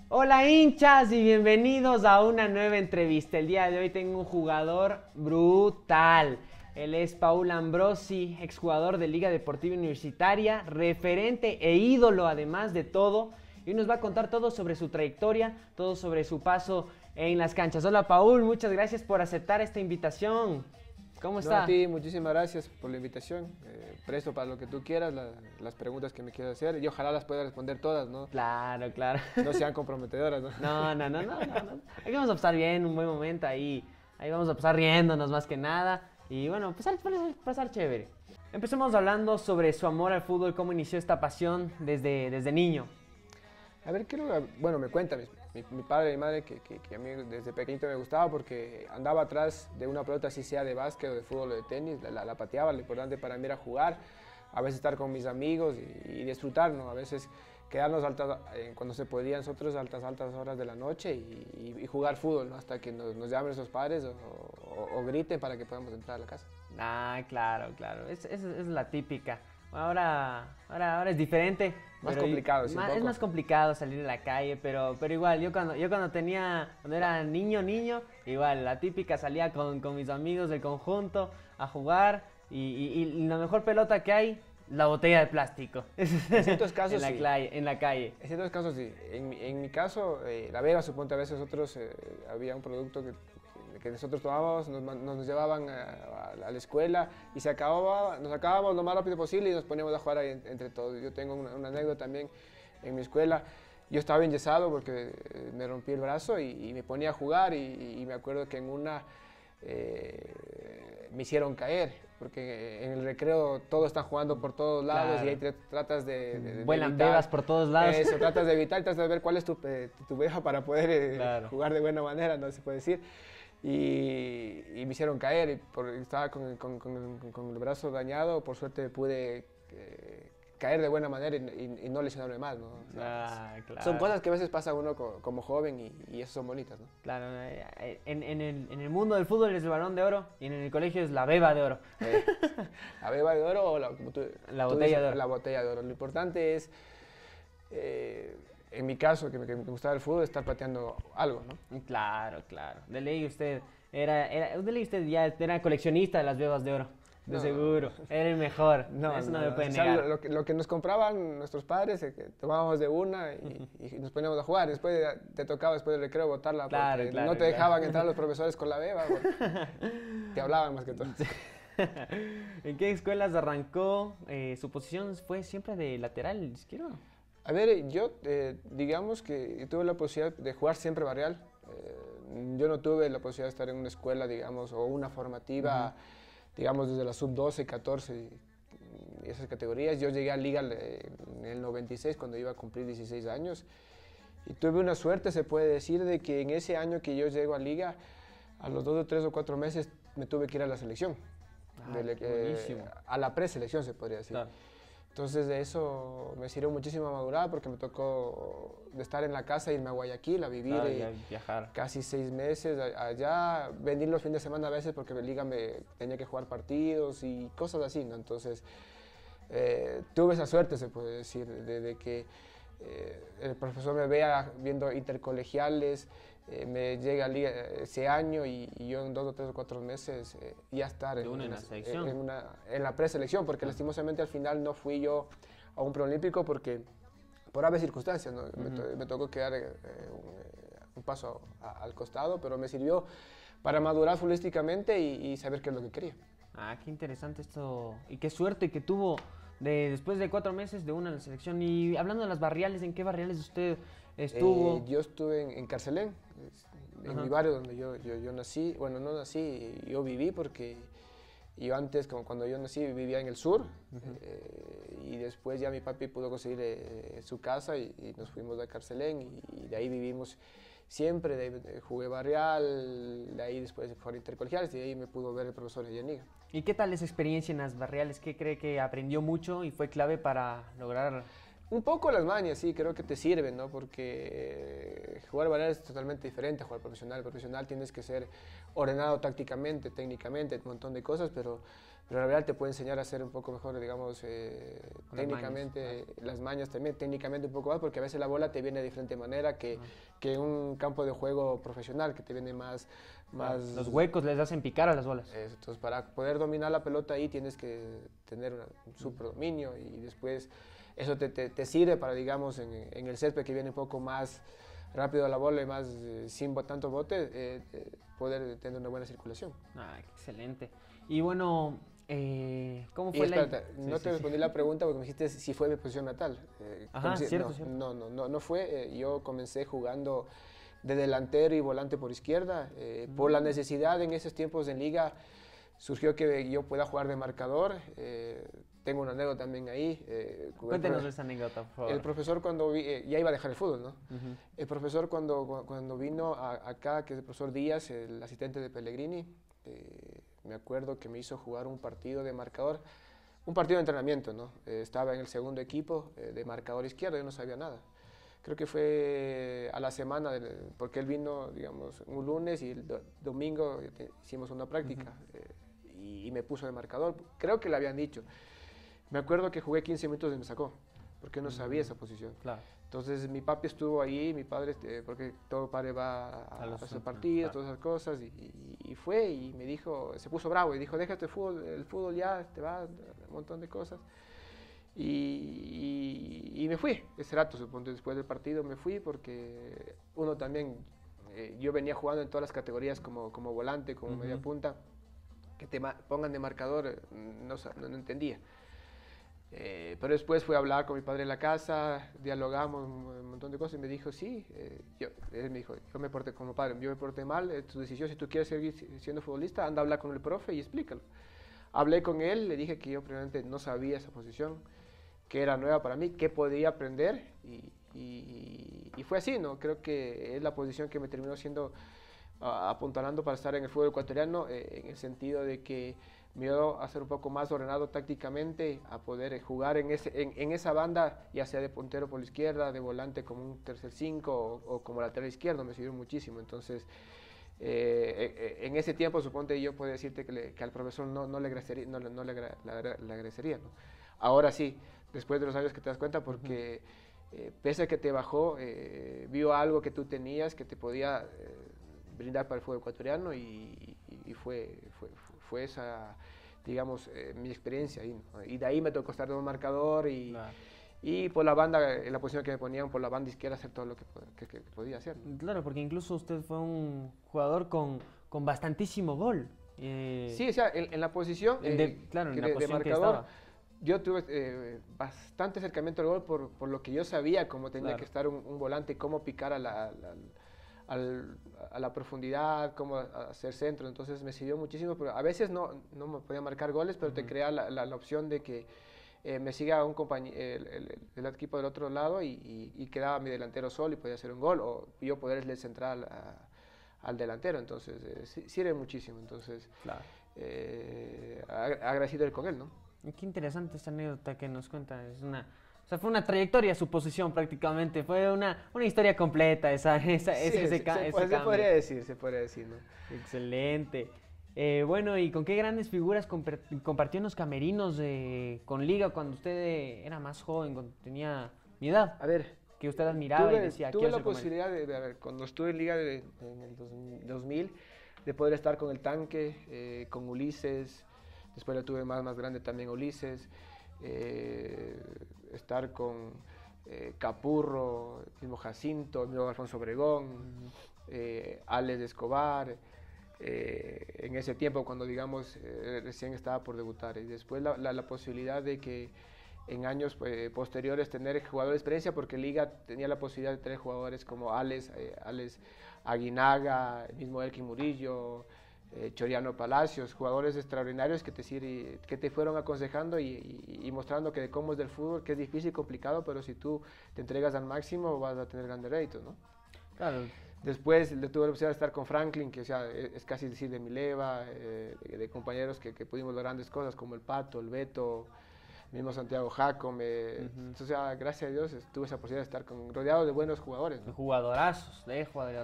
Hola hinchas y bienvenidos a una nueva entrevista. El día de hoy tengo un jugador brutal. Él es Paul Ambrosi, exjugador de Liga Deportiva Universitaria, referente e ídolo además de todo. Y nos va a contar todo sobre su trayectoria, todo sobre su paso en las canchas. Hola Paul, muchas gracias por aceptar esta invitación. ¿Cómo No, a está? ti, muchísimas gracias por la invitación. Presto para lo que tú quieras, las preguntas que me quieras hacer y ojalá las pueda responder todas, ¿no? Claro, claro. No sean comprometedoras, ¿no? No. Aquí vamos a pasar bien, un buen momento ahí vamos a pasar riéndonos más que nada. Y bueno, pasar chévere. Empecemos hablando sobre su amor al fútbol, cómo inició esta pasión desde niño. A ver, bueno, me cuenta mi padre y mi madre que a mí desde pequeñito me gustaba porque andaba atrás de una pelota, así sea de básquet o de fútbol o de tenis, la pateaba. Lo importante para mí era jugar, a veces estar con mis amigos y disfrutar, ¿no? A veces quedarnos cuando se podía nosotros altas horas de la noche y jugar fútbol, ¿no? Hasta que nos llamen nuestros padres o griten para que podamos entrar a la casa. Ah, claro. Esa es la típica. Ahora es diferente. Más complicado, sí, un Es poco. más complicado salir a la calle, pero igual, cuando era niño, igual, la típica salía con mis amigos del conjunto a jugar y la mejor pelota que hay, la botella de plástico. En ciertos casos sí. En la calle. En ciertos casos sí. En mi caso, la beba, suponte a veces nosotros, había un producto que nosotros tomábamos, nos llevaban a la escuela y nos acabábamos lo más rápido posible y nos poníamos a jugar ahí entre todos. Yo tengo una anécdota también en mi escuela. Yo estaba enyesado porque me rompí el brazo y me ponía a jugar y me acuerdo que en una me hicieron caer, porque en el recreo todos están jugando por todos lados. Claro. Y ahí tratas de Vuelan evitar, bebas por todos lados. Eso, tratas de evitar, tratas de ver cuál es tu beba para poder Claro. jugar de buena manera, no se puede decir. Y me hicieron caer, estaba con el brazo dañado, por suerte pude caer de buena manera y no lesionarme más, ¿no? O sea, Claro. Son cosas que a veces pasa uno como joven y eso son bonitas, ¿no? Claro, en el mundo del fútbol es el Balón de Oro y en el colegio es la Beba de Oro. La beba de oro o La botella de oro. La botella de oro. Lo importante es, en mi caso, que me gustaba el fútbol, estar pateando algo, ¿no? Claro. De ley usted ya era coleccionista de las Bebas de Oro. De seguro, era el mejor. Eso no me puede negar. Lo que nos compraban nuestros padres, que tomábamos de una y nos poníamos a jugar. Después te tocaba después del recreo botarla, porque no te dejaban entrar los profesores con la beba, te hablaban más que todo. ¿En qué escuelas arrancó? ¿Su posición fue siempre de lateral izquierdo? A ver, yo digamos que tuve la posibilidad de jugar siempre barrial. Yo no tuve la posibilidad de estar en una escuela, digamos, o una formativa, digamos, desde la sub-12, 14 y esas categorías. Yo llegué a Liga en el 96, cuando iba a cumplir 16 años. Y tuve una suerte, se puede decir, de que en ese año que yo llego a Liga, a los 2 o 3 o 4 meses me tuve que ir a la selección. Buenísimo. A la preselección, se podría decir. Claro. Entonces de eso me sirvió muchísimo madurar, porque me tocó de estar en la casa, irme a Guayaquil a vivir, viajar. casi 6 meses allá, venir los fines de semana a veces porque Liga me tenía que jugar partidos y cosas así, ¿no? Entonces tuve esa suerte, se puede decir, de que el profesor me vea viendo intercolegiales, me llega a Liga ese año y yo en 2 o 3 o 4 meses ya estar en la preselección, porque lastimosamente al final no fui yo a un preolímpico porque por aves circunstancias, ¿no? Me tocó quedar un paso al costado, pero me sirvió para madurar futbolísticamente y saber qué es lo que quería. Ah, qué interesante esto y qué suerte que tuvo después de 4 meses de una en la selección. Y hablando de las barriales, ¿en qué barriales usted estuvo? Yo estuve en Carcelén, en mi barrio donde yo nací. Bueno, no nací, yo viví porque yo antes, como cuando yo nací, vivía en el sur. Y después ya mi papi pudo conseguir su casa y nos fuimos a Carcelén y de ahí vivimos siempre. De ahí jugué barrial, de ahí después fueron intercolegiales y de ahí me pudo ver el profesor Yaniga. ¿Y qué tal esa experiencia en las barriales? ¿Qué cree que aprendió mucho y fue clave para lograr? Un poco las mañas, sí, creo que te sirven, ¿no? Porque jugar barrial es totalmente diferente a jugar profesional. Profesional tienes que ser ordenado tácticamente, técnicamente, un montón de cosas, pero pero la verdad te puede enseñar a ser un poco mejor, digamos, Con técnicamente, mañas, las mañas también, técnicamente un poco más, porque a veces la bola te viene de diferente manera que en un campo de juego profesional, que te viene más... Los huecos les hacen picar a las bolas. Entonces, para poder dominar la pelota ahí tienes que tener un super dominio y después eso te sirve para, digamos, en el césped que viene un poco más rápido la bola y más sin tanto bote, poder tener una buena circulación. Ah, excelente. Y bueno, ¿cómo fue Espérate, Sí, no sí, te sí. respondí la pregunta porque me dijiste si fue mi posición natal. Ajá, cierto, cierto. No fue. Yo comencé jugando de delantero y volante por izquierda. Por la necesidad en esos tiempos en liga surgió que yo pueda jugar de marcador. Tengo una anécdota también ahí. Cuéntenos esa anécdota, por favor. El profesor cuando ya iba a dejar el fútbol, ¿no? Ujú. El profesor cuando vino acá, que es el profesor Díaz, el asistente de Pellegrini, me acuerdo que me hizo jugar un partido de marcador, un partido de entrenamiento, ¿no? Estaba en el segundo equipo de marcador izquierdo, yo no sabía nada. Creo que fue a la semana, porque él vino, digamos, un lunes y el domingo hicimos una práctica y me puso de marcador. Creo que le habían dicho. Me acuerdo que jugué 15 minutos y me sacó, porque no sabía esa posición. Claro. Entonces mi papi estuvo ahí, mi padre, porque todo padre va a los esos partidos, claro. todas esas cosas, y fue y me dijo, se puso bravo y dijo, déjate el fútbol ya, te va, un montón de cosas. Y me fui, ese rato, supongo, después del partido me fui porque uno también, yo venía jugando en todas las categorías como volante, como media punta, que te pongan de marcador, no entendía. Pero después fui a hablar con mi padre en la casa, dialogamos un montón de cosas y me dijo, sí, él me dijo, yo me porté como padre, yo me porté mal, es tu decisión, si tú quieres seguir siendo futbolista, anda a hablar con el profe y explícalo. Hablé con él, le dije que yo primeramente no sabía esa posición, que era nueva para mí, que podía aprender y fue así, ¿no? Creo que es la posición que me terminó siendo apuntalando para estar en el fútbol ecuatoriano, en el sentido de que me dio a ser un poco más ordenado tácticamente, a poder jugar en esa banda, ya sea de puntero por la izquierda, de volante como un tercer 5 o como lateral izquierdo, me sirvió muchísimo. Entonces, en ese tiempo, suponte, yo puedo decirte que al profesor no le agradecería, le agradecería, ¿no? Ahora sí, después de los años que te das cuenta, porque pese a que te bajó, vio algo que tú tenías que te podía brindar para el fútbol ecuatoriano y fue esa, digamos, mi experiencia ahí, ¿no? Y de ahí me tocó estar de un marcador Claro. y por la banda, en la posición que me ponían, por la banda izquierda, hacer todo lo que podía hacer, ¿no? Claro, porque incluso usted fue un jugador con bastantísimo gol. Sí, o sea, en la posición claro, en la de posición que marcador, estaba. yo tuve bastante acercamiento al gol por lo que yo sabía cómo tenía Claro. que estar un volante, cómo picar a la profundidad, cómo hacer centro, entonces me sirvió muchísimo, pero a veces no me podía marcar goles, pero te crea la opción de que me siga un el equipo del otro lado y quedaba mi delantero solo y podía hacer un gol, o yo poderle centrar al delantero, entonces sirve muchísimo, entonces Claro. agradecido con él, ¿no? Y qué interesante esta anécdota que nos cuenta. O sea, fue una trayectoria su posición prácticamente. Fue una historia completa ese cambio. Se podría decir, ¿no? Excelente. Bueno, ¿y con qué grandes figuras compartió en los camerinos con Liga cuando usted era más joven, cuando tenía mi edad? A ver, Que usted admiraba y decía, tuve quiero la ser como él. posibilidad a ver, cuando estuve en Liga en el 2000, de poder estar con el Tanque, con Ulises, después la tuve más grande también Ulises, estar con Capurro, el mismo Jacinto, el mismo Alfonso Obregón, Alex Escobar, en ese tiempo cuando digamos recién estaba por debutar, y después la posibilidad de que en años posteriores tener jugadores de experiencia, porque Liga tenía la posibilidad de tener jugadores como Alex Aguinaga, el mismo Elkin Murillo, Choriano Palacios, jugadores extraordinarios que te fueron aconsejando y mostrando que cómo es del fútbol, que es difícil y complicado, pero si tú te entregas al máximo vas a tener grandes réditos, ¿no? Claro. Después le tuve la posibilidad de estar con Franklin, que o sea, es casi decir de mi leva, de compañeros que pudimos lograr grandes cosas como el Pato, el Beto, mismo Santiago Jacome. Entonces, o sea, gracias a Dios tuve esa posibilidad de estar rodeado de buenos jugadores, ¿no? Jugadorazos, jugadorazos.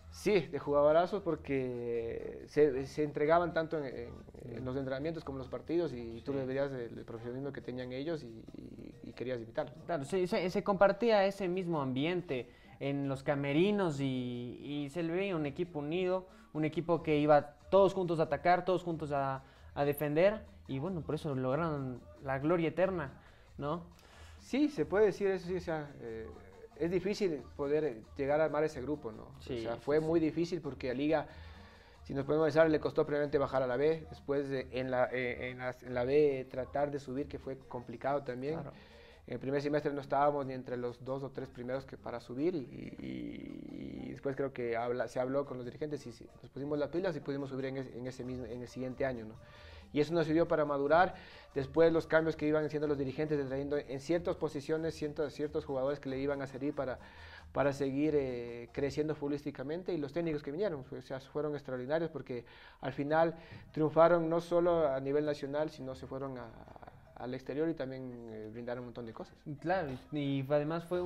Sí, de jugadorazos porque se entregaban tanto en los entrenamientos como en los partidos y tú le veías el profesionalismo que tenían ellos y querías imitarlo. Claro, se compartía ese mismo ambiente en los camerinos y se le veía un equipo unido, un equipo que iba todos juntos a atacar, todos juntos a defender y bueno, por eso lograron la gloria eterna, ¿no? Sí, se puede decir eso, sí, o sea, es difícil poder llegar a armar ese grupo, ¿no? Sí, o sea, fue muy difícil porque a Liga, si nos podemos pensar, le costó primeramente bajar a la B, después en la B tratar de subir, que fue complicado también. Claro. En el primer semestre no estábamos ni entre los 2 o 3 primeros que para subir y después creo que se habló con los dirigentes y nos pusimos las pilas y pudimos subir en el siguiente año, ¿no? Y eso nos sirvió para madurar. Después los cambios que iban haciendo los dirigentes, trayendo en ciertas posiciones ciertos jugadores que le iban a servir para seguir creciendo futbolísticamente y los técnicos que vinieron, o sea, fueron extraordinarios porque al final triunfaron no solo a nivel nacional, sino se fueron al exterior y también brindaron un montón de cosas. Claro, y además fue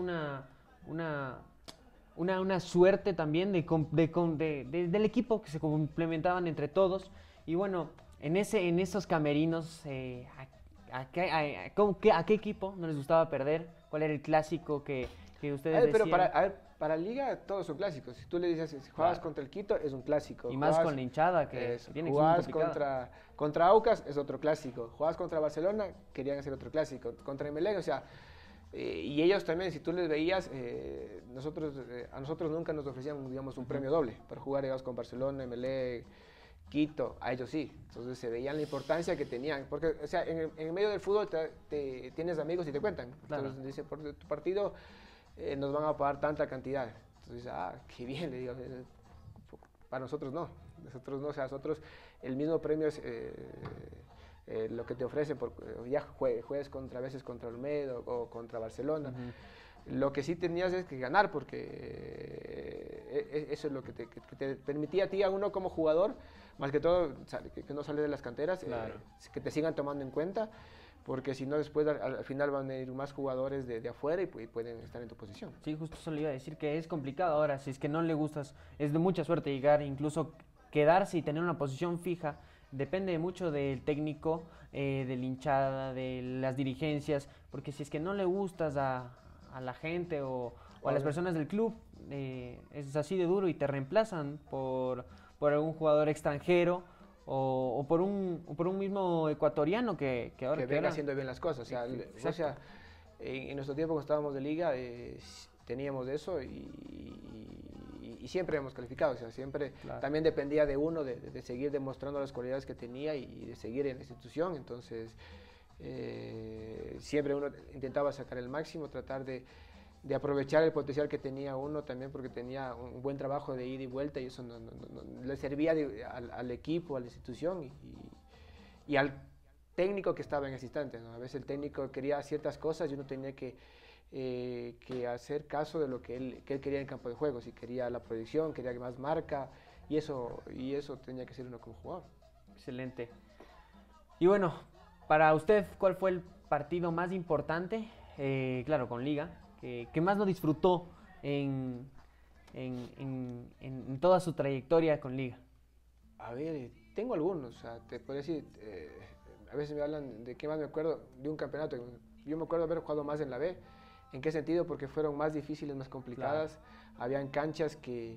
una suerte también del equipo que se complementaban entre todos y bueno, en esos camerinos, ¿a qué equipo no les gustaba perder? ¿Cuál era el clásico que ustedes decían? Pero para Liga todos son clásicos. Si tú le dices, si juegas contra el Quito, es un clásico. Y más con la hinchada que tiene que ser muy complicado. Contra Aucas es otro clásico. Jugabas contra Barcelona, querían hacer otro clásico. Contra Emelec, o sea, y ellos también, si tú les veías, a nosotros nunca nos ofrecían, digamos, un premio doble para jugar, digamos, con Barcelona, Emelec, Quito, a ellos sí. Entonces se veían la importancia que tenían. Porque, o sea, en el medio del fútbol tienes amigos y te cuentan. Claro. Entonces dice, por tu partido nos van a pagar tanta cantidad. Entonces, qué bien, le digo. Para nosotros no. Nosotros no, o sea, nosotros el mismo premio es lo que te ofrecen. Ya juegues a veces contra Olmedo o contra Barcelona. Uh-huh. Lo que sí tenías es que ganar, porque eso es lo que te permitía a ti, a uno como jugador, más que todo, que no sales de las canteras, claro. Que te sigan tomando en cuenta, porque si no después al final van a ir más jugadores de afuera y pueden estar en tu posición. Sí, justo eso le iba a decir, que es complicado ahora, si es que no le gustas, es de mucha suerte llegar, incluso quedarse y tener una posición fija, depende mucho del técnico, de la hinchada, de las dirigencias, porque si es que no le gustas a la gente o a las personas del club, es así de duro y te reemplazan por algún jugador extranjero o por un mismo ecuatoriano que ahora venga haciendo bien las cosas. O sea, en nuestro tiempo cuando estábamos de Liga teníamos eso y siempre hemos calificado. O sea, siempre claro. También dependía de uno de seguir demostrando las cualidades que tenía y de seguir en la institución. Entonces siempre uno intentaba sacar el máximo, tratar de aprovechar el potencial que tenía uno también, porque tenía un buen trabajo de ida y vuelta y eso no le servía al equipo, a la institución y al técnico que estaba en ese instante, ¿no? A veces el técnico quería ciertas cosas y uno tenía que hacer caso de lo que él quería en el campo de juego. Si quería la proyección, quería más marca y eso tenía que ser uno como jugador. Excelente. Y bueno, para usted, ¿cuál fue el partido más importante? Claro, con Liga. ¿Qué más lo disfrutó en toda su trayectoria con Liga? A ver, tengo algunos, o sea, te puedo decir, a veces me hablan de qué más me acuerdo de un campeonato. Yo me acuerdo haber jugado más en la B. ¿En qué sentido? Porque fueron más difíciles, más complicadas. Claro. Habían canchas que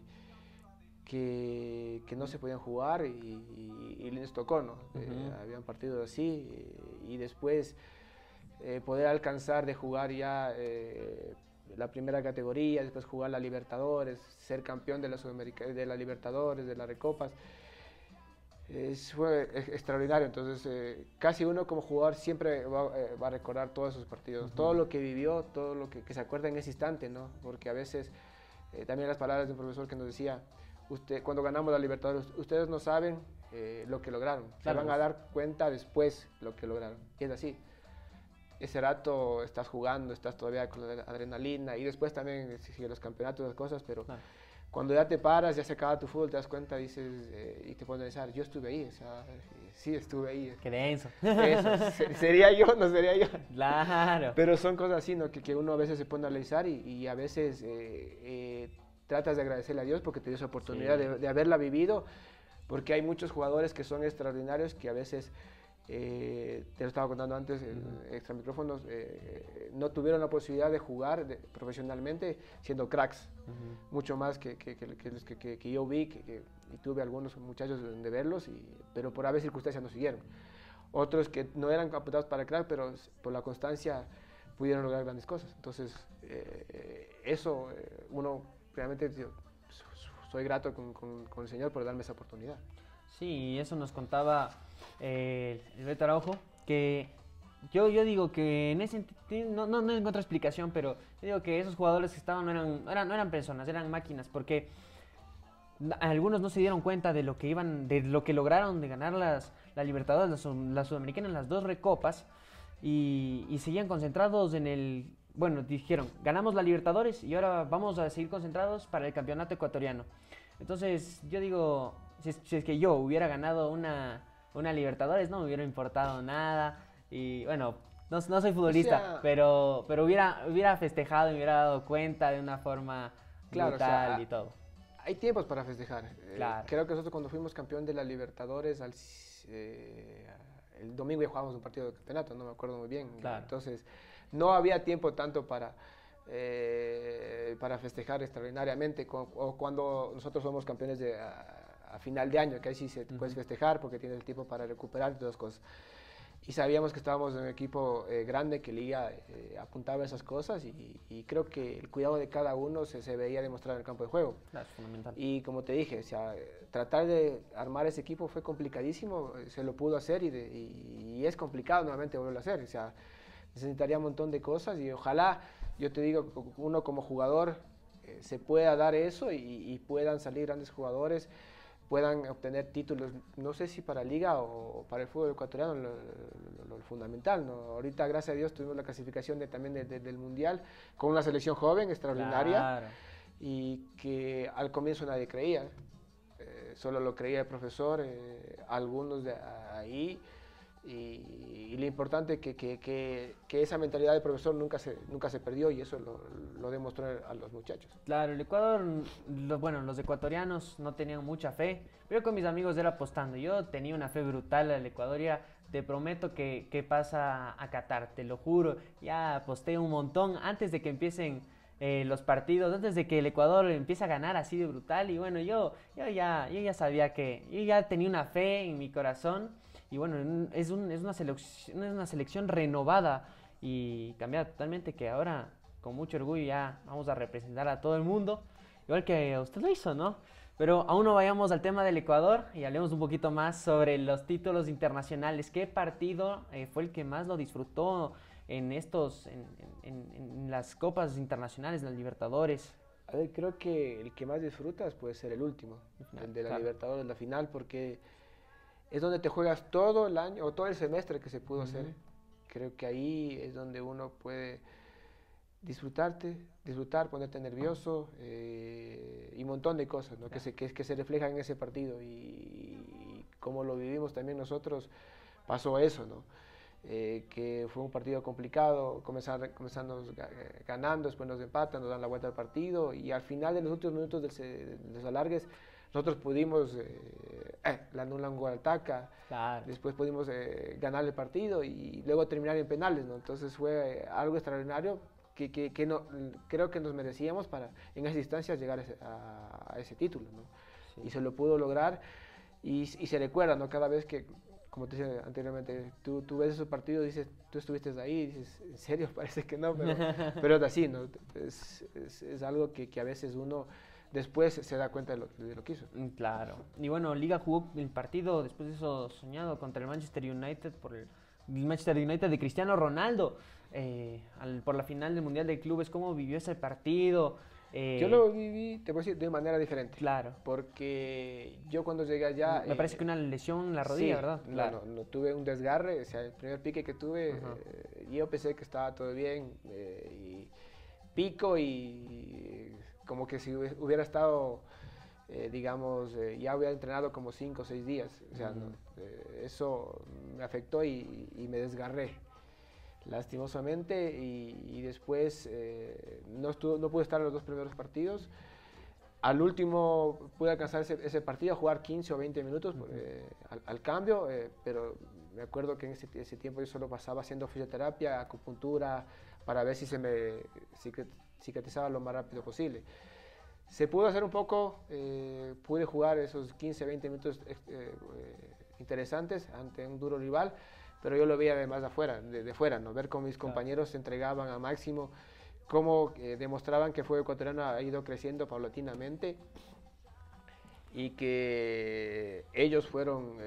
no se podían jugar y les tocó, ¿no? Uh-huh. Habían partidos así y después poder alcanzar de jugar ya la primera categoría, después jugar la Libertadores, ser campeón de la Libertadores, de las Recopas, fue extraordinario. Entonces casi uno como jugador siempre va a recordar todos esos partidos, uh-huh. Todo lo que vivió, todo lo que se acuerda en ese instante, ¿no? Porque a veces también las palabras de un profesor que nos decía, cuando ganamos la Libertadores, ustedes no saben lo que lograron, claro. Se van a dar cuenta después lo que lograron, y es así. Ese rato estás jugando, estás todavía con la adrenalina y después también sigue los campeonatos, las cosas, pero cuando ya te paras, ya se acaba tu fútbol, te das cuenta, dices y te pones a pensar, yo estuve ahí, o sea, sí estuve ahí. Qué denso. Eso, ¿sería yo? No sería yo. Claro. Pero son cosas así, ¿no? que uno a veces se pone a analizar y a veces tratas de agradecerle a Dios porque te dio esa oportunidad de haberla vivido, porque hay muchos jugadores que son extraordinarios que a veces, te lo estaba contando antes, extra micrófonos, no tuvieron la posibilidad de jugar profesionalmente siendo cracks, mucho más que yo vi, y tuve algunos muchachos de verlos, pero por haber circunstancias no siguieron. Otros que no eran apuntados para crack, pero por la constancia pudieron lograr grandes cosas. Entonces, eso, uno realmente, soy grato con el Señor por darme esa oportunidad. Sí, eso nos contaba el Beto Araujo, que yo digo que en ese no encuentro explicación, pero yo digo que esos jugadores que estaban no eran personas, eran máquinas, porque algunos no se dieron cuenta de lo que lograron de ganar la Libertadores, la Sudamericana, las 2 recopas, y seguían concentrados bueno, dijeron, ganamos la Libertadores y ahora vamos a seguir concentrados para el campeonato ecuatoriano. Entonces, yo digo, si es que yo hubiera ganado una Libertadores, no me hubiera importado nada. Y bueno, no soy futbolista, pero hubiera festejado y me hubiera dado cuenta de una forma brutal y todo. Hay tiempos para festejar. Claro. Creo que nosotros cuando fuimos campeón de la Libertadores, el domingo ya jugábamos un partido de campeonato, no me acuerdo muy bien. Claro. Entonces, no había tiempo tanto para festejar extraordinariamente, o cuando nosotros somos campeones a final de año, que ahí sí se puedes festejar porque tienes el tiempo para recuperar todas las cosas. Y sabíamos que estábamos en un equipo grande, que Liga apuntaba a esas cosas, y creo que el cuidado de cada uno se veía demostrar en el campo de juego. Claro, es fundamental. Y como te dije, o sea, tratar de armar ese equipo fue complicadísimo, se lo pudo hacer y es complicado nuevamente volverlo a hacer. O sea, necesitaría un montón de cosas y ojalá, yo te digo, uno como jugador se pueda dar eso y puedan salir grandes jugadores, puedan obtener títulos, no sé si para Liga o para el fútbol ecuatoriano, lo fundamental, ¿no? Ahorita, gracias a Dios, tuvimos la clasificación también del Mundial con una selección joven, extraordinaria, claro, y que al comienzo nadie creía, solo lo creía el profesor, algunos de ahí, y lo importante que esa mentalidad del profesor nunca se perdió, y eso lo demostró a los muchachos. Claro, el Ecuador, los ecuatorianos no tenían mucha fe, pero con mis amigos era apostando. Yo tenía una fe brutal al Ecuador, y te prometo que pasa a Qatar, te lo juro. Ya aposté un montón antes de que empiecen los partidos, antes de que el Ecuador empiece a ganar así de brutal. Y bueno, yo ya sabía yo ya tenía una fe en mi corazón. Y bueno, es una selección renovada y cambiada totalmente, que ahora con mucho orgullo ya vamos a representar a todo el mundo, igual que usted lo hizo, ¿no? Pero aún no vayamos al tema del Ecuador y hablemos un poquito más sobre los títulos internacionales. ¿Qué partido fue el que más lo disfrutó en las copas internacionales, las Libertadores? A ver, creo que el que más disfrutas puede ser el último, el de la Libertadores, la final, porque es donde te juegas todo el año o todo el semestre que se pudo hacer. Creo que ahí es donde uno puede disfrutar, ponerte nervioso y un montón de cosas, ¿no? que se reflejan en ese partido, y como lo vivimos también nosotros, pasó eso, ¿no? Que fue un partido complicado, comenzamos ganando, después nos empatan, nos dan la vuelta al partido, y al final de los últimos minutos de los alargues nosotros pudimos, le anulan un gol al Taca, claro, después pudimos ganar el partido y luego terminar en penales, ¿no? Entonces fue algo extraordinario que no, creo que nos merecíamos para en esas instancias llegar a ese título, ¿no? Sí. Y se lo pudo lograr, y se recuerda, ¿no? Cada vez que, como te decía anteriormente, tú ves esos partidos y dices, tú estuviste ahí, y dices, ¿en serio? Parece que no, pero es así, ¿no? Es algo que a veces uno después se da cuenta de lo que hizo. Claro. Y bueno, Liga jugó el partido después de eso soñado contra el Manchester United, por el Manchester United de Cristiano Ronaldo, por la final del Mundial de Clubes. ¿Cómo vivió ese partido? Yo lo viví, te voy a decir, de manera diferente. Claro. Porque yo cuando llegué allá... Me parece que una lesión en la rodilla, sí, ¿verdad? Claro. No, tuve un desgarre, o sea, el primer pique que tuve, yo pensé que estaba todo bien, y pico y como que si hubiera estado, digamos, ya hubiera entrenado como 5 o 6 días. O sea, eso me afectó y me desgarré, lastimosamente, y después no pude estar en los 2 primeros partidos. Al último pude alcanzar ese partido, a jugar 15 o 20 minutos al cambio, pero me acuerdo que en ese tiempo yo solo pasaba haciendo fisioterapia, acupuntura, para ver si se me cicatrizaba lo más rápido posible. Se pudo hacer un poco, pude jugar esos 15, 20 minutos interesantes ante un duro rival, pero yo lo veía además de fuera, ¿no? Ver cómo mis compañeros se entregaban a máximo, cómo demostraban que el fútbol ecuatoriano ha ido creciendo paulatinamente y que ellos fueron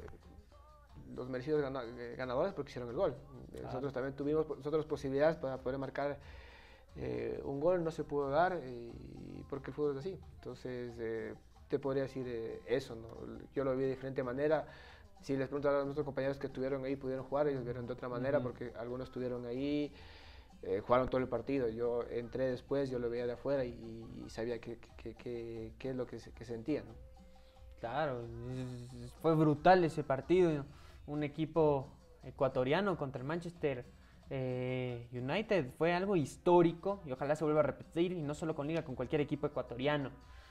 los merecidos ganadores porque hicieron el gol. Claro. Nosotros también tuvimos posibilidades para poder marcar un gol, no se pudo dar porque el fútbol es así. Entonces te podría decir eso, ¿no? Yo lo vi de diferente manera. Si les pregunto a nuestros compañeros que estuvieron ahí, pudieron jugar, ellos vieron de otra manera porque algunos estuvieron ahí, jugaron todo el partido. Yo entré después, yo lo veía de afuera y sabía qué es lo que sentía, ¿no? Claro, fue brutal ese partido. Un equipo ecuatoriano contra el Manchester United fue algo histórico y ojalá se vuelva a repetir, y no solo con Liga, con cualquier equipo ecuatoriano.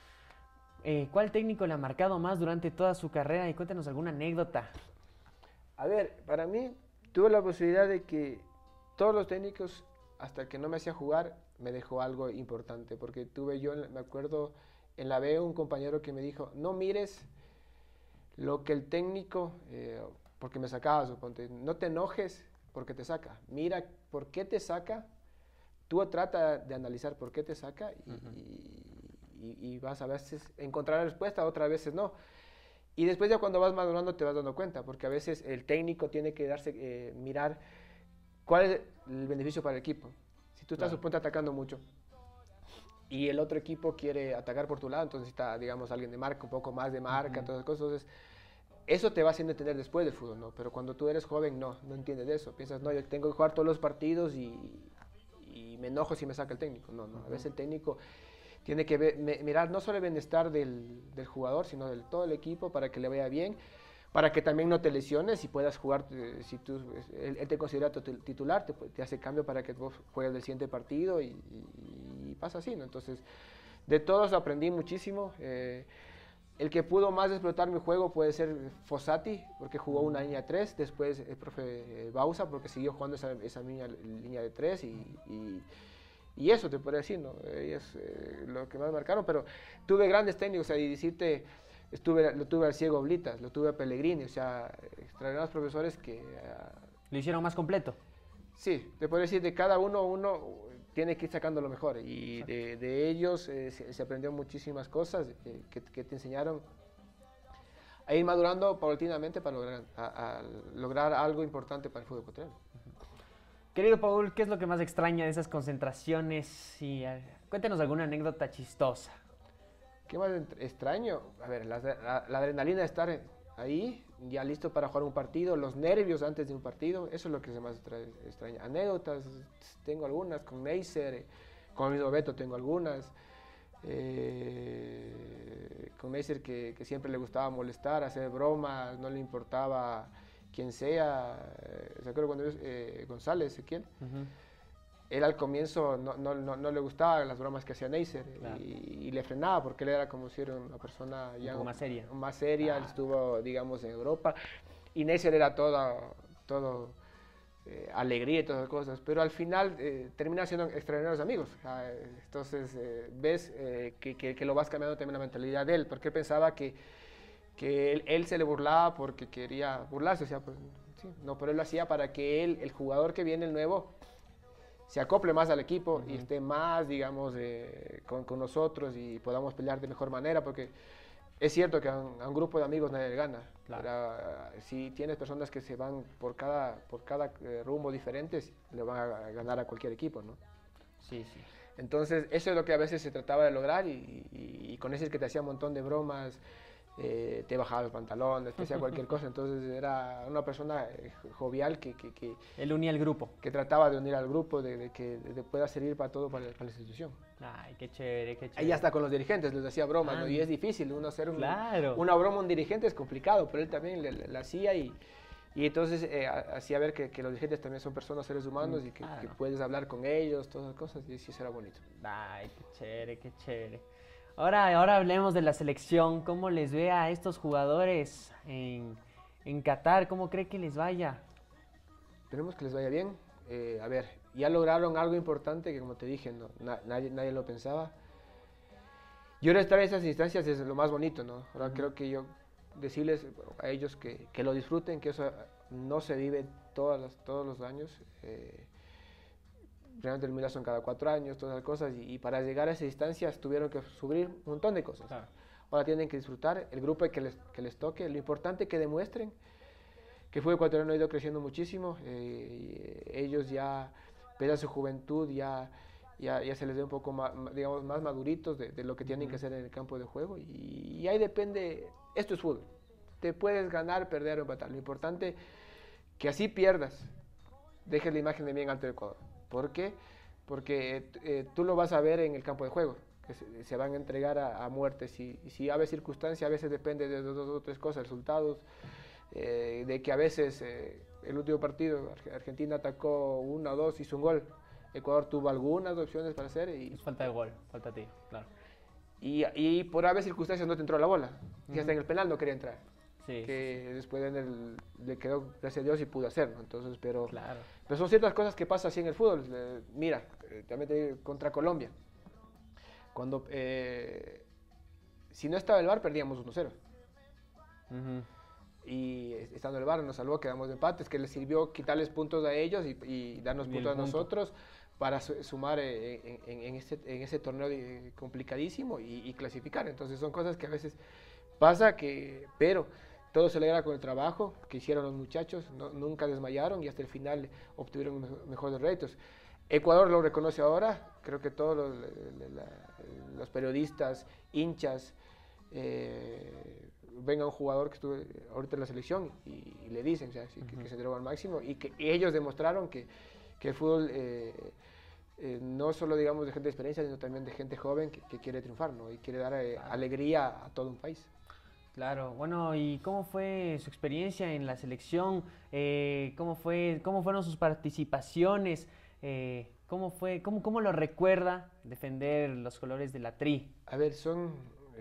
¿Cuál técnico le ha marcado más durante toda su carrera? Y cuéntanos alguna anécdota. A ver, para mí tuve la posibilidad de que todos los técnicos, hasta el que no me hacía jugar, me dejó algo importante, porque tuve yo, me acuerdo, en la B un compañero que me dijo, no mires lo que el técnico, porque me sacaba, suponte, no te enojes porque te saca, mira por qué te saca, tú trata de analizar por qué te saca y vas a veces encontrar la respuesta, otras veces no. Y después ya cuando vas madurando te vas dando cuenta, porque a veces el técnico tiene que mirar cuál es el beneficio para el equipo. Si tú estás, suponte, atacando mucho y el otro equipo quiere atacar por tu lado, entonces necesita, digamos, alguien de marca, un poco más de marca, todas esas cosas. Entonces, eso te va haciendo entender después del fútbol, ¿no? Pero cuando tú eres joven, no entiendes de eso. Piensas, no, yo tengo que jugar todos los partidos y me enojo si me saca el técnico. No, a veces el técnico tiene que mirar no solo el bienestar del jugador, sino del todo el equipo para que le vaya bien, para que también no te lesiones y puedas jugar. Si él te considera tu titular, te hace cambio para que vos juegues el siguiente partido y pasa así, ¿no? Entonces, de todos aprendí muchísimo. El que pudo más explotar mi juego puede ser Fossati, porque jugó una línea de 3, después el profe Bausa, porque siguió jugando esa línea de 3 y eso te podría decir, ¿no? Es lo que más marcaron, pero tuve grandes técnicos, o sea, y decirte, lo tuve al Ciego Blitas, lo tuve a Pellegrini, o sea, extraordinarios profesores que... ¿Lo hicieron más completo? Sí, te podría decir, de cada uno tiene que ir sacando lo mejor, y de ellos se aprendió muchísimas cosas que te enseñaron a ir madurando paulatinamente para lograr algo importante para el fútbol ecuatoriano. Querido Paul, ¿qué es lo que más extraña de esas concentraciones? Y cuéntanos alguna anécdota chistosa. ¿Qué más extraño? A ver, la adrenalina de estar ahí, ya listo para jugar un partido, los nervios antes de un partido, eso es lo que se más extraña. Anécdotas, tengo algunas, con Neisser, con el mismo Beto tengo algunas, con Neisser que siempre le gustaba molestar, hacer bromas, no le importaba quien sea. ¿Se acuerdan cuando González, Ezequiel? Él al comienzo no le gustaban las bromas que hacía Neisser, claro, y le frenaba porque él era como si era una persona ya más seria. Más seria, él estuvo, digamos, en Europa, y Neisser era todo alegría y todas esas cosas, pero al final termina siendo extraordinarios amigos. Entonces ves que lo vas cambiando también la mentalidad de él, porque él pensaba que él se le burlaba porque quería burlarse, o sea, pues, sí, no, pero él lo hacía para que el jugador que viene, el nuevo, se acople más al equipo y esté más, digamos, con nosotros y podamos pelear de mejor manera, porque es cierto que a un grupo de amigos nadie le gana. Claro. Pero, si tienes personas que se van por cada rumbo diferentes, le van a ganar a cualquier equipo, ¿no? Sí, sí. Entonces, eso es lo que a veces se trataba de lograr y con ese es que te hacía un montón de bromas, te bajaba los pantalones, te hacía cualquier cosa. Entonces era una persona jovial que él unía al grupo, que trataba de unir al grupo, de que pueda servir para todo, para la institución. Ay, qué chévere, qué chévere. Ahí hasta con los dirigentes les hacía bromas, ¿no? Y es difícil uno hacer claro, una broma a un dirigente, es complicado, pero él también le hacía y entonces hacía ver que los dirigentes también son personas, seres humanos, y que puedes hablar con ellos, todas las cosas, y sí, eso era bonito. Ay, qué chévere, qué chévere. Ahora hablemos de la selección. ¿Cómo les ve a estos jugadores en Qatar? ¿Cómo cree que les vaya? Esperemos que les vaya bien. A ver, ya lograron algo importante que, como te dije, nadie lo pensaba. Y ahora estar en esas instancias es lo más bonito, ¿no? Ahora creo que yo decirles a ellos que lo disfruten, que eso no se vive todos los años. Realmente el Mundial son cada 4 años, todas las cosas, y para llegar a esas instancias tuvieron que sufrir un montón de cosas. Claro. Ahora tienen que disfrutar el grupo que les toque, lo importante que demuestren que el fútbol ecuatoriano ha ido creciendo muchísimo, ellos ya, pese a su juventud, ya se les ve un poco más, digamos, más maduritos de lo que tienen que hacer en el campo de juego, y ahí depende, esto es fútbol, te puedes ganar, perder o empatar, lo importante que así pierdas, dejes la imagen de bien alto de Ecuador. ¿Por qué? Porque tú lo vas a ver en el campo de juego, que se van a entregar a muerte, si a veces circunstancias, a veces depende de dos o tres cosas, resultados, de que a veces el último partido Argentina atacó 1-2, hizo un gol, Ecuador tuvo algunas opciones para hacer y Es falta de gol, falta a ti, claro. y por a veces circunstancias no te entró la bola, y hasta en el penal no quería entrar, Sí, que después le quedó, gracias a Dios, y pudo hacerlo, entonces, claro. pero son ciertas cosas que pasan así en el fútbol. Mira, también te digo, contra Colombia, cuando si no estaba el VAR perdíamos 1-0. Y estando el VAR nos salvó, quedamos de empates, que les sirvió quitarles puntos a ellos y darnos puntos a nosotros para sumar en ese torneo complicadísimo y clasificar. Entonces son cosas que a veces pasa, pero todo se alegra con el trabajo que hicieron los muchachos, nunca desmayaron y hasta el final obtuvieron mejores réditos. Ecuador lo reconoce ahora, creo que todos los periodistas, hinchas, ven a un jugador que estuvo ahorita en la selección y le dicen, o sea, que se entregó al máximo, y ellos demostraron que el fútbol no solo, digamos, de gente de experiencia, sino también de gente joven que quiere triunfar, ¿no? Y quiere dar alegría a todo un país. Claro, bueno, ¿y cómo fue su experiencia en la selección? ¿Cómo fueron sus participaciones? ¿Cómo lo recuerda defender los colores de la Tri? A ver, son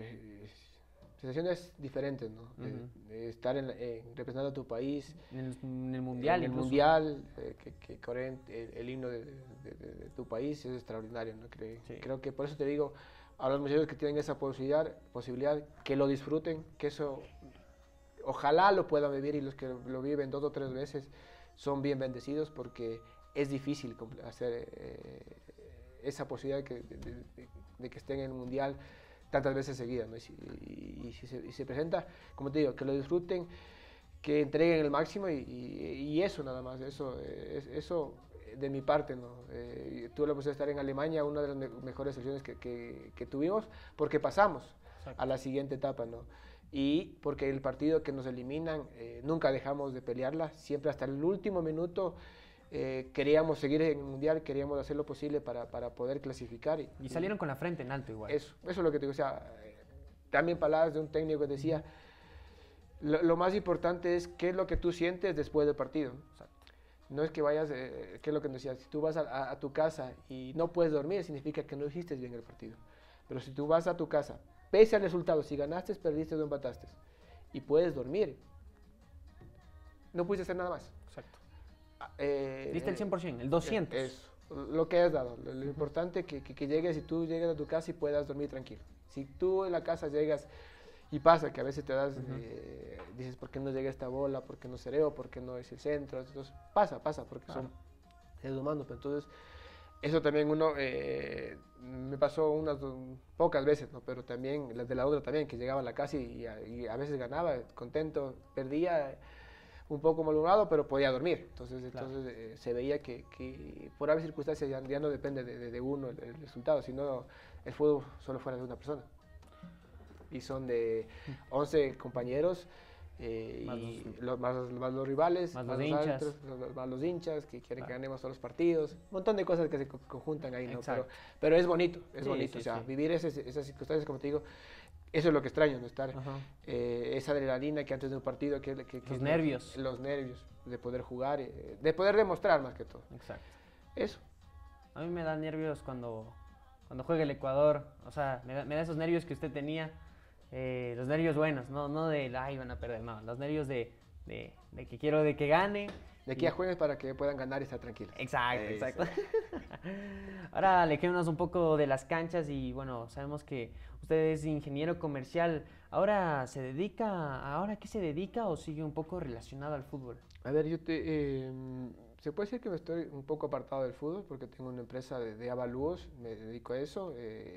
sensaciones diferentes, ¿no? Estar representando a tu país. En el Mundial, en el incluso. Mundial, que corren el himno de tu país es extraordinario, ¿no? Creo que por eso te digo a los muchachos que tienen esa posibilidad, que lo disfruten, que eso ojalá lo puedan vivir, y los que lo viven 2 o 3 veces son bien bendecidos, porque es difícil hacer esa posibilidad de que estén en el Mundial tantas veces seguidas, ¿no? Y si se presenta, como te digo, que lo disfruten, que entreguen el máximo, y eso nada más, eso de mi parte, ¿no? Tuve la posibilidad de estar en Alemania, una de las mejores selecciones que tuvimos, porque pasamos a la siguiente etapa, ¿no? Y porque el partido que nos eliminan, nunca dejamos de pelearla, siempre hasta el último minuto queríamos seguir en el Mundial, queríamos hacer lo posible para poder clasificar. Y salieron con la frente en alto igual. Eso es lo que te digo, o sea, también palabras de un técnico que decía, lo más importante es qué es lo que tú sientes después del partido. No es que vayas, ¿qué es lo que nos decía? Si tú vas a tu casa y no puedes dormir, significa que no hiciste bien el partido. Pero si tú vas a tu casa, pese al resultado, si ganaste, perdiste o empataste, y puedes dormir, no pudiste hacer nada más. Exacto. Diste el 100%, el 200%. Eso, lo que has dado. Lo importante que llegues, y tú llegues a tu casa y puedas dormir tranquilo. Si tú en la casa llegas y pasa que a veces te das, dices, ¿por qué no llega esta bola? ¿Por qué no cereo? ¿Por qué no es el centro? Entonces pasa, porque son seres humanos. Pero entonces, eso también me pasó unas pocas veces, ¿no? Pero también, las de la otra también, que llegaba a la casa y a veces ganaba, contento, perdía, un poco malhumorado, pero podía dormir. Entonces se veía que por haber circunstancias ya no depende de uno el resultado, sino el fútbol solo fuera de una persona. Y son de 11 compañeros, más los rivales, más los hinchas, más los hinchas que quieren que ganemos todos los partidos, un montón de cosas que se conjuntan ahí, ¿no? Pero es bonito, o sea, vivir esas circunstancias, como te digo, eso es lo que extraño, ¿no? Estar esa adrenalina que antes de un partido, los nervios. Los nervios de poder jugar, de poder demostrar más que todo. Exacto. Eso. A mí me da nervios cuando cuando juega el Ecuador? O sea, me da esos nervios que usted tenía, los nervios buenos, no de, ay, van a perder, no, los nervios de que quiero de que gane. De aquí a jueves para que puedan ganar y estar tranquilos. Exacto, exacto. Ahora alejémonos un poco de las canchas y bueno, sabemos que usted es ingeniero comercial. ¿Ahora ahora qué se dedica o sigue un poco relacionado al fútbol? A ver, se puede decir que me estoy un poco apartado del fútbol porque tengo una empresa de avalúos, me dedico a eso.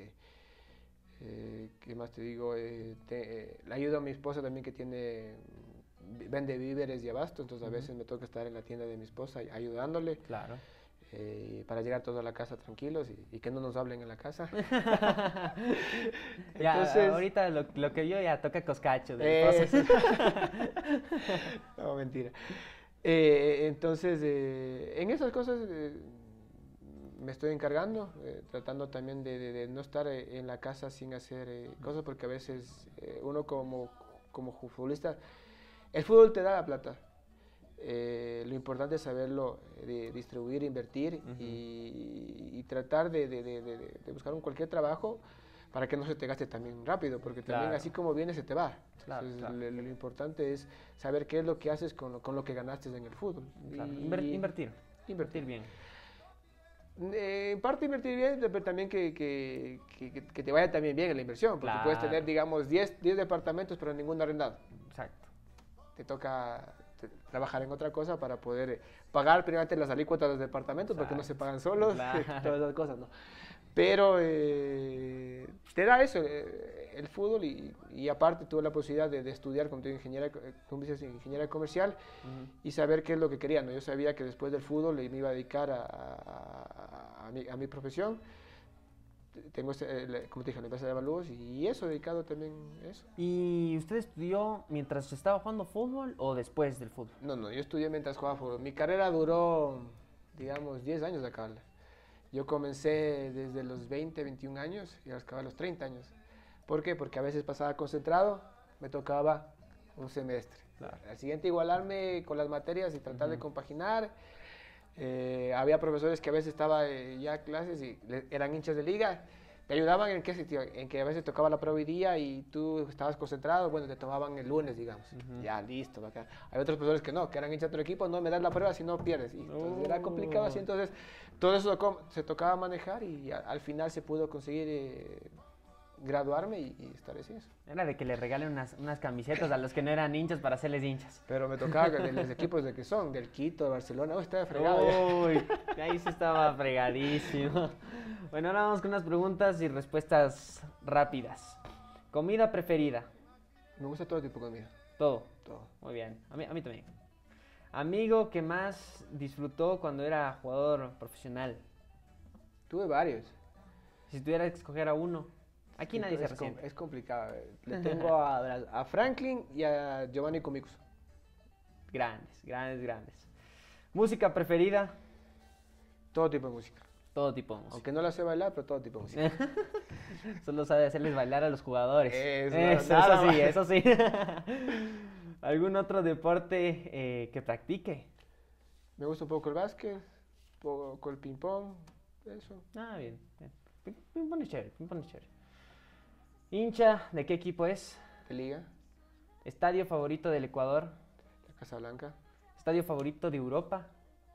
¿Qué más te digo? Le ayudo a mi esposa también que vende víveres y abasto, entonces a veces me toca estar en la tienda de mi esposa ayudándole. Claro. Para llegar todos a la casa tranquilos y que no nos hablen en la casa. Ya, Entonces, ahorita lo que yo ya toca coscacho. No, mentira. Entonces, en esas cosas me estoy encargando, tratando también de no estar en la casa sin hacer cosas, porque a veces uno como futbolista, el fútbol te da la plata. Lo importante es saberlo distribuir, invertir y tratar de buscar cualquier trabajo para que no se te gaste también rápido, porque también Claro. así como viene se te va. Claro, Entonces, claro. Lo importante es saber qué es lo que haces con lo que ganaste en el fútbol. Claro, Y invertir bien. En parte invertir bien, pero también que te vaya también bien en la inversión, porque puedes tener, Claro. digamos, 10 departamentos, pero ningún arrendado. Exacto. Te toca trabajar en otra cosa para poder pagar primeramente las alícuotas de los departamentos, porque no se pagan solos, Claro. todas esas cosas, ¿no? Pero te da eso, el fútbol, y aparte tuve la posibilidad de estudiar como tú dices, ingeniería comercial y saber qué es lo que quería, ¿no? Yo sabía que después del fútbol me iba a dedicar a mi profesión. Tengo, como te dije, la empresa de avalúos y eso, dedicado también a eso. ¿Y usted estudió mientras estaba jugando fútbol o después del fútbol? No, yo estudié mientras jugaba fútbol. Mi carrera duró, digamos, 10 años de acabarla. Yo comencé desde los 20, 21 años y acababa a los 30 años. ¿Por qué? Porque a veces pasaba concentrado, me tocaba un semestre. Claro. Al siguiente igualarme con las materias y tratar de compaginar. Había profesores que a veces estaba ya clases y eran hinchas de liga. ¿Te ayudaban en qué sentido? En que a veces tocaba la prueba hoy día y tú estabas concentrado, bueno, te tomaban el lunes, digamos. Ya, listo, bacán. Hay otros profesores que no, que eran hinchas de otro equipo, no me das la prueba si no pierdes. Y entonces era complicado así, entonces todo eso se tocaba manejar y al final se pudo conseguir graduarme y estar así. Era de que le regalen unas camisetas a los que no eran hinchas para hacerles hinchas. Pero me tocaba de los equipos de que son, del Quito, de Barcelona, estaba fregado. Uy, ahí sí estaba fregadísimo. Bueno, ahora vamos con unas preguntas y respuestas rápidas. ¿Comida preferida? Me gusta todo tipo de comida, Todo. todo. Muy bien, a mí también. ¿Amigo que más disfrutó cuando era jugador profesional? Tuve varios. Si tuviera que escoger a uno, aquí nadie se Es resiente. es complicado. Le tengo a Franklin y a Giovanni Comicus. Grandes. ¿Música preferida? Todo tipo de música. Todo tipo de música. Aunque no la sé bailar, pero todo tipo de música. Solo sabe hacerles bailar a los jugadores. Eso sí. ¿Algún otro deporte que practique? Me gusta un poco el básquet, un poco el ping-pong, eso. Ah, bien. Ping-pong es chévere. ¿Hincha de qué equipo es? De liga, ¿Estadio favorito del Ecuador? la Casa Blanca, ¿Estadio favorito de Europa?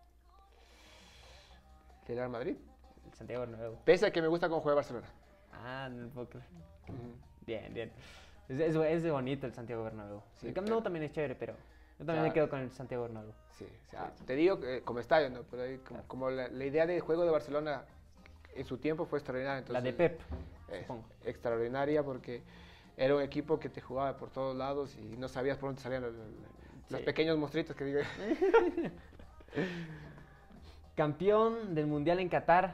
el Real Madrid. El Santiago Bernabéu. Pese a que me gusta cómo juega Barcelona. Ah, no puedo creer. Ujú. Bien. Es de bonito el Santiago Bernabéu. Sí, El Camp pero- Nou también es chévere, pero yo también O sea, me quedo con el Santiago Bernabéu. Sí, o sea, te digo como estadio, ¿no? Pero ahí como la idea de juego de Barcelona en su tiempo fue extraordinaria. La de entonces, Pep, supongo. extraordinaria porque era un equipo que te jugaba por todos lados y no sabías por dónde salían los Sí. pequeños monstruitos que digo. Campeón del Mundial en Qatar.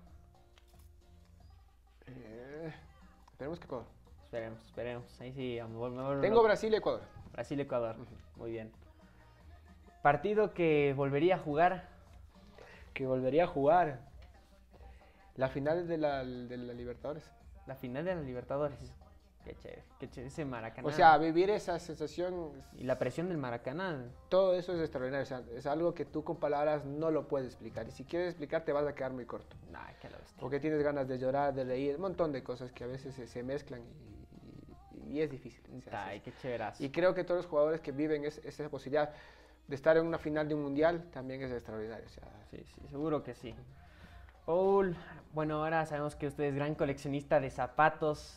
Esperemos que Ecuador. Esperemos. Ahí sí, me Tengo Brasil y Ecuador. Brasil-Ecuador. Muy bien. Partido que volvería a jugar. Que volvería a jugar la final de la Libertadores. La final de la Libertadores. qué chévere ese Maracaná. O sea, vivir esa sensación, Y la presión del Maracaná. todo eso es extraordinario. O sea, es algo que tú con palabras no lo puedes explicar. Y si quieres explicar, te vas a quedar muy corto. Ay, qué la bestia. Porque tienes ganas de llorar, de reír, un montón de cosas que a veces se mezclan y es difícil. O sea, Ay, qué chéverazo. y creo que todos los jugadores que viven esa posibilidad de estar en una final de un mundial también es extraordinario. O sea, Sí, seguro que sí. Paul, bueno, ahora sabemos que usted es gran coleccionista de zapatos,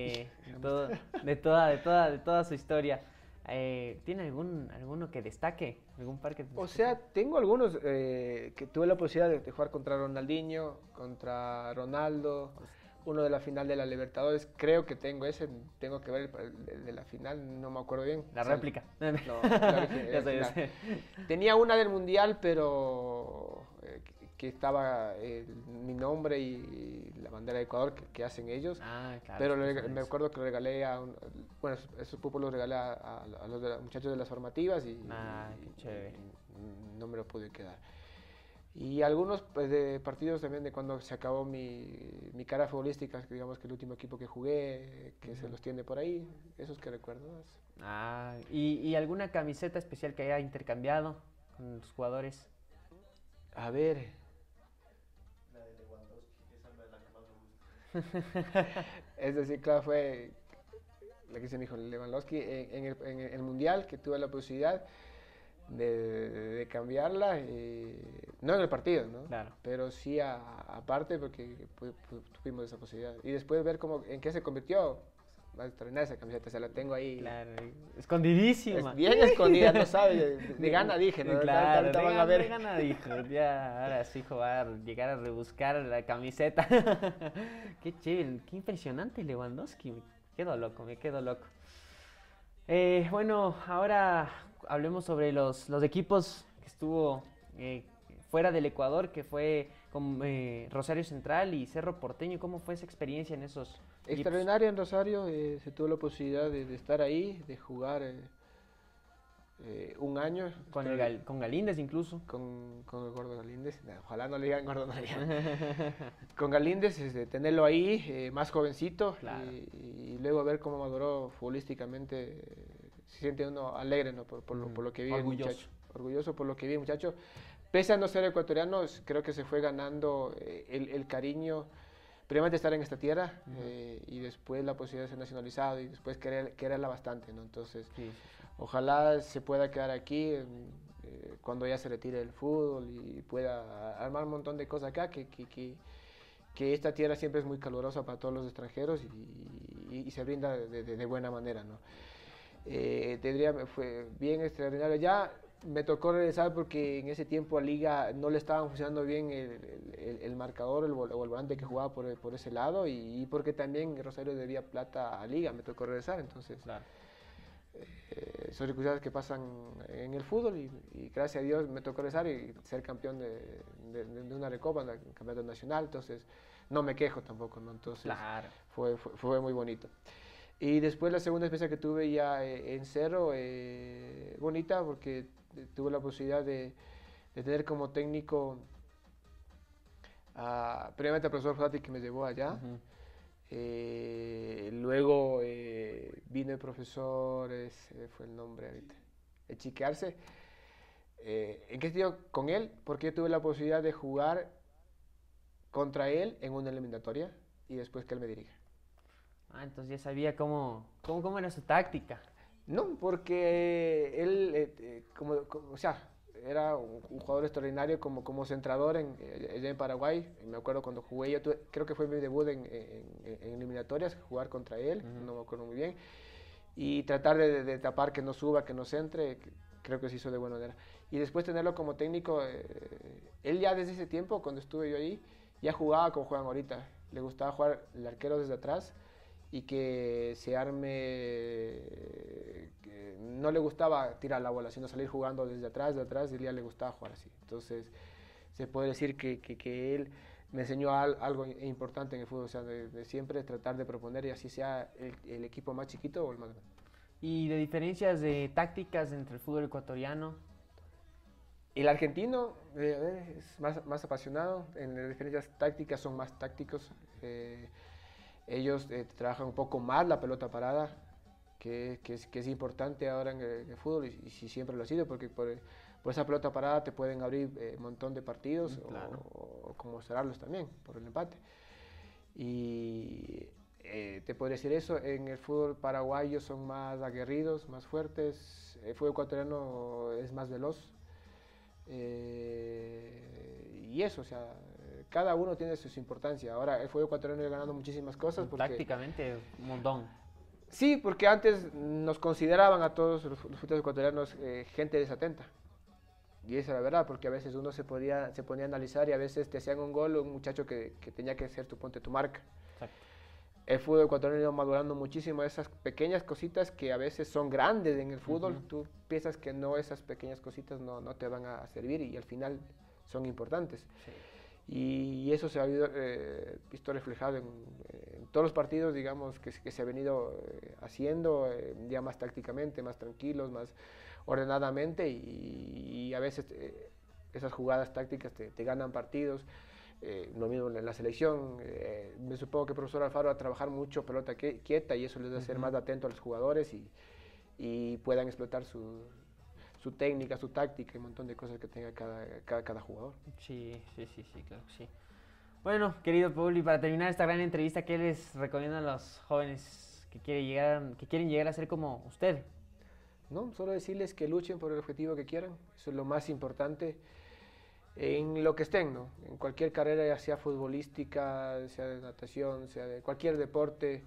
de toda su historia. ¿Tiene alguno que destaque? ¿Algún par que o destaque? sea, tengo algunos que tuve la posibilidad de jugar contra Ronaldinho, contra Ronaldo, uno de la final de la Libertadores, creo que tengo ese, tengo que ver el de la final, no me acuerdo bien. La O sea, réplica. No, Ya sé, ya sé. tenía una del mundial, pero que estaba mi nombre y la bandera de Ecuador que hacen ellos. Ah, claro. Pero pues, me acuerdo que lo regalé bueno, esos pupos los regalé a los muchachos de las formativas y, Ah, qué chévere. no me lo pude quedar. Y algunos pues, de partidos también de cuando se acabó mi carrera futbolística, que digamos que el último equipo que jugué, que se los tiene por ahí, esos que recuerdo más. Ah, ¿y alguna camiseta especial que haya intercambiado con los jugadores? A ver, La de Lewandowski, esa es la que más me gusta. es decir, claro, fue la que se me dijo Lewandowski en el Mundial, que tuve la posibilidad de cambiarla, no en el partido, ¿no? Claro. Pero sí aparte porque tuvimos esa posibilidad. Y después ver cómo, en qué se convirtió, va a estrenar esa camiseta, se la tengo ahí. Claro, escondidísima. Es bien escondida, no sabe, de gana dije, ¿no? Claro, Ahorita van a ver. de gana dijo, ya, ahora sí jugar, llegar a rebuscar la camiseta. Qué chévere, qué impresionante Lewandowski, me quedo loco. Bueno, ahora hablemos sobre los equipos que estuvo fuera del Ecuador, que fue con Rosario Central y Cerro Porteño. ¿Cómo fue esa experiencia en esos equipos? Extraordinario en Rosario, se tuvo la posibilidad de estar ahí, de jugar un año. Con Galíndez incluso. Con el Gordo Galíndez, no, ojalá no le digan Gordo Galíndez. Con Galíndez, tenerlo ahí, más jovencito, Claro. y luego ver cómo maduró futbolísticamente, se siente uno alegre, ¿no? por lo que vive Orgulloso. el muchacho. Orgulloso por lo que vive el muchacho. Pese a no ser ecuatoriano, creo que se fue ganando el cariño, primero de estar en esta tierra, y después la posibilidad de ser nacionalizado, y después quererla bastante, ¿no? Entonces, Sí. ojalá se pueda quedar aquí cuando ya se retire del fútbol y pueda armar un montón de cosas acá, que esta tierra siempre es muy calurosa para todos los extranjeros y se brinda de buena manera, ¿no? Fue bien extraordinario. Ya me tocó regresar porque en ese tiempo a Liga no le estaban funcionando bien el marcador o el volante que jugaba por ese lado y porque también Rosario debía plata a Liga, me tocó regresar, entonces... Claro. Son circunstancias que pasan en el fútbol y gracias a Dios me tocó regresar y ser campeón de una recopa, un campeonato nacional, entonces no me quejo tampoco, ¿no? Entonces Claro. fue muy bonito. Y después la segunda experiencia que tuve ya en Cerro, bonita porque tuve la posibilidad de tener como técnico primeramente al profesor Fati que me llevó allá. Ujú. Luego vino el profesor, fue el nombre ahorita, Echiquearse. ¿En qué sentido? Con él, porque yo tuve la posibilidad de jugar contra él en una eliminatoria y después que él me dirija. Ah, entonces ya sabía cómo era su táctica. No, porque él, o sea, era un jugador extraordinario como centrador allá en Paraguay. Y me acuerdo cuando jugué, creo que fue mi debut en eliminatorias, jugar contra él, no me acuerdo muy bien. Y tratar de tapar que no suba, que no centre, creo que se hizo de buena manera. Y después tenerlo como técnico, él ya desde ese tiempo, cuando estuve yo ahí, ya jugaba como juegan ahorita. Le gustaba jugar el arquero desde atrás y que se arme, que no le gustaba tirar la bola, sino salir jugando desde atrás, y él ya le gustaba jugar así. Entonces, se puede decir que él me enseñó algo importante en el fútbol, o sea, de siempre tratar de proponer y así sea el equipo más chiquito o el más grande. Y de diferencias de tácticas entre el fútbol ecuatoriano. El argentino es más apasionado, en las diferencias tácticas son más tácticos. ellos trabajan un poco más la pelota parada, que es importante ahora en el fútbol y siempre lo ha sido, porque por esa pelota parada te pueden abrir un montón de partidos Claro. o como cerrarlos también por el empate. Y te podría decir eso, en el fútbol paraguayo son más aguerridos, más fuertes, el fútbol ecuatoriano es más veloz. Y eso, o sea, cada uno tiene su importancia. Ahora el fútbol ecuatoriano ha ganado muchísimas cosas porque... Tácticamente, un montón. Sí, porque antes nos consideraban a todos los futbolistas ecuatorianos gente desatenta. Y esa es la verdad, porque a veces uno se ponía a analizar y a veces te hacían un gol un muchacho que tenía que ser tu marca. Exacto. El fútbol ecuatoriano ha ido madurando muchísimo esas pequeñas cositas que a veces son grandes en el fútbol. Ujú. Tú piensas que no, esas pequeñas cositas no te van a servir y al final son importantes. Sí. Y eso se ha visto reflejado en todos los partidos, digamos, que se ha venido haciendo, ya más tácticamente, más tranquilos, más ordenadamente, y a veces esas jugadas tácticas te ganan partidos. Lo mismo en la selección, me supongo que el profesor Alfaro va a trabajar mucho pelota quieta y eso les va a hacer más atento a los jugadores y puedan explotar su técnica, su táctica y un montón de cosas que tenga cada jugador. Sí, claro que sí. Bueno, querido Pauli, para terminar esta gran entrevista, ¿qué les recomiendan a los jóvenes que quieren llegar a ser como usted? No, solo decirles que luchen por el objetivo que quieran, eso es lo más importante en lo que estén, ¿no? En cualquier carrera, ya sea futbolística, sea de natación, sea de cualquier deporte,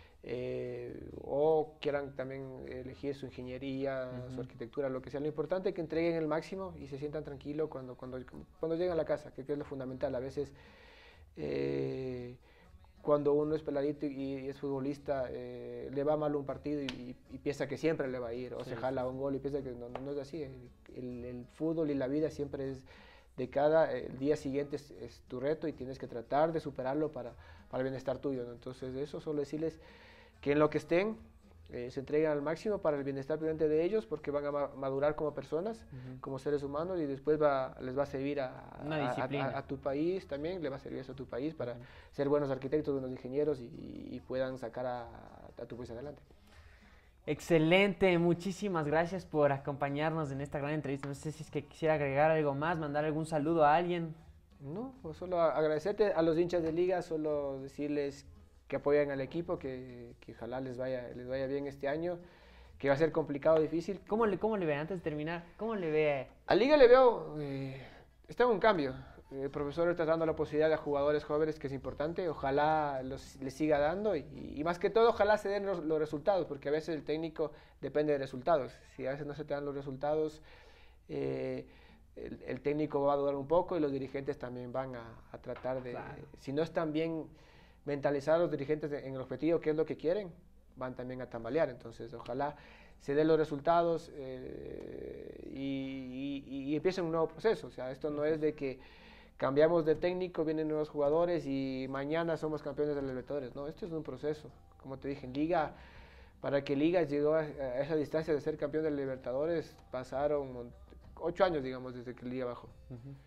o quieran también elegir su ingeniería, su arquitectura, lo que sea. Lo importante es que entreguen el máximo y se sientan tranquilos cuando llegan a la casa, que es lo fundamental. A veces, cuando uno es peladito y es futbolista, le va mal un partido y piensa que siempre le va a ir, o se jala un gol y piensa que no es así. El fútbol y la vida siempre es el día siguiente es tu reto y tienes que tratar de superarlo para el bienestar tuyo, ¿no? Entonces, eso solo decirles que en lo que estén se entreguen al máximo para el bienestar presente de ellos, porque van a madurar como personas, como seres humanos, y después les va a servir a tu país también, le va a servir eso a tu país para ser buenos arquitectos, buenos ingenieros y puedan sacar a tu país adelante. Excelente, muchísimas gracias por acompañarnos en esta gran entrevista. No sé si es que quisiera agregar algo más, mandar algún saludo a alguien. No, pues solo agradecerte a los hinchas de liga, solo decirles que apoyen al equipo, que ojalá les vaya bien este año, que va a ser complicado, difícil. ¿Cómo le ve, antes de terminar, cómo le ve? A liga le veo, está en un cambio. El profesor está dando la posibilidad a jugadores jóvenes, que es importante, ojalá les siga dando y más que todo ojalá se den los resultados, porque a veces el técnico depende de resultados. Si a veces no se te dan los resultados, el técnico va a dudar un poco y los dirigentes también van a tratar de, claro. Si no están bien mentalizados los dirigentes en el objetivo, qué es lo que quieren, van también a tambalear. Entonces ojalá se den los resultados y empiecen un nuevo proceso. O sea, esto no es de que cambiamos de técnico, vienen nuevos jugadores y mañana somos campeones de la Libertadores. No, esto es un proceso. Como te dije, en Liga, para que Liga llegó a esa distancia de ser campeón de la Libertadores, pasaron 8 años, digamos, desde que Liga bajó.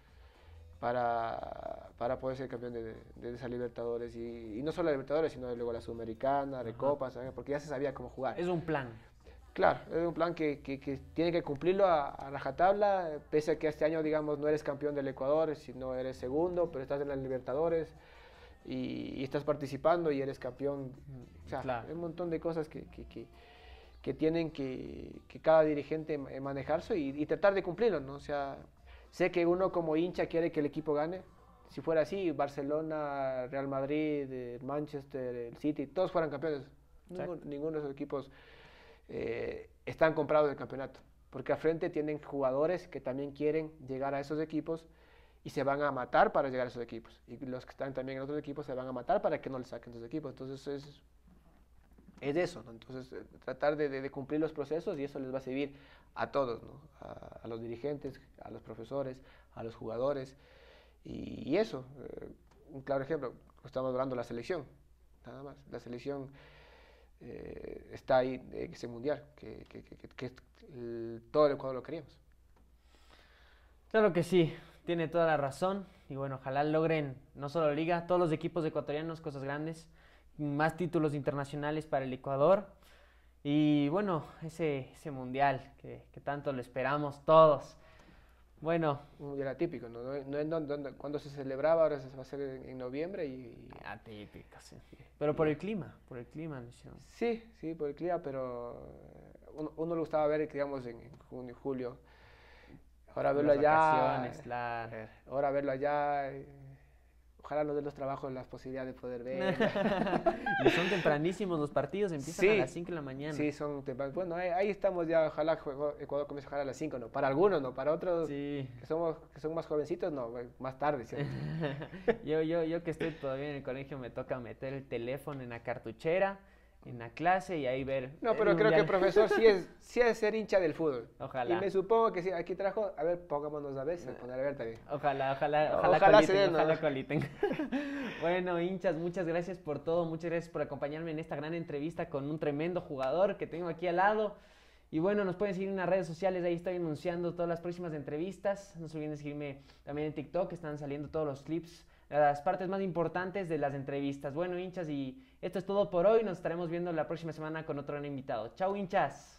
Para poder ser campeón de esa Libertadores. Y no solo la Libertadores, sino luego la Sudamericana, Recopa, ¿sabes? Porque ya se sabía cómo jugar. Es un plan. Claro, es un plan que tiene que cumplirlo a rajatabla, pese a que este año, digamos, no eres campeón del Ecuador, sino eres segundo, pero estás en las Libertadores y estás participando y eres campeón. O sea, claro. Hay un montón de cosas que tienen que cada dirigente manejarse y tratar de cumplirlo, ¿no? O sea, sé que uno como hincha quiere que el equipo gane. Si fuera así, Barcelona, Real Madrid, el Manchester, el City, todos fueran campeones. Ninguno de esos equipos están comprados del campeonato, porque al frente tienen jugadores que también quieren llegar a esos equipos y se van a matar para llegar a esos equipos, y los que están también en otros equipos se van a matar para que no les saquen esos equipos. Entonces es eso, ¿no? Entonces tratar de cumplir los procesos, y eso les va a servir a todos, ¿no? A los dirigentes, a los profesores, a los jugadores, y eso, un claro ejemplo, estamos hablando de la selección, nada más, la selección está ahí ese mundial, que todo el Ecuador lo queríamos. Claro que sí, tiene toda la razón, y bueno, ojalá logren no solo Liga, todos los equipos ecuatorianos cosas grandes, más títulos internacionales para el Ecuador. Y bueno, ese mundial que tanto lo esperamos todos. Bueno, Un mundial atípico, ¿no? No en cuando se celebraba, ahora se va a hacer en noviembre atípico, sí. Pero por el clima lo hicieron. sí, sí, por el clima, pero uno le gustaba ver, digamos, en junio, julio. Ahora verlo Las allá, vacaciones, claro. ahora verlo allá, ojalá nos den los trabajos, las posibilidades de poder ver. Y son tempranísimos los partidos, empiezan Sí, a las 5 de la mañana. Sí, son tempranos. Bueno, ahí estamos ya, ojalá Ecuador comience a jugar a las 5, ¿no? Para algunos, ¿no? Para otros Sí. que son más jovencitos, no, más tarde, ¿cierto? Yo que estoy todavía en el colegio me toca meter el teléfono en la cartuchera, en la clase y ahí ver. No, el pero creo que el mundial. profesor sí es ser hincha del fútbol. Ojalá. Y me supongo que sí, aquí trajo, a ver, pongámonos a veces, poner a ver también. Ojalá Ojalá se coliten, den, ¿no? ojalá coliten. Bueno, hinchas, muchas gracias por todo, muchas gracias por acompañarme en esta gran entrevista con un tremendo jugador que tengo aquí al lado. Y bueno, nos pueden seguir en las redes sociales, ahí estoy anunciando todas las próximas entrevistas. No se olviden de seguirme también en TikTok, están saliendo todos los clips, las partes más importantes de las entrevistas. Bueno, hinchas, y esto es todo por hoy, nos estaremos viendo la próxima semana con otro gran invitado. Chao, hinchas.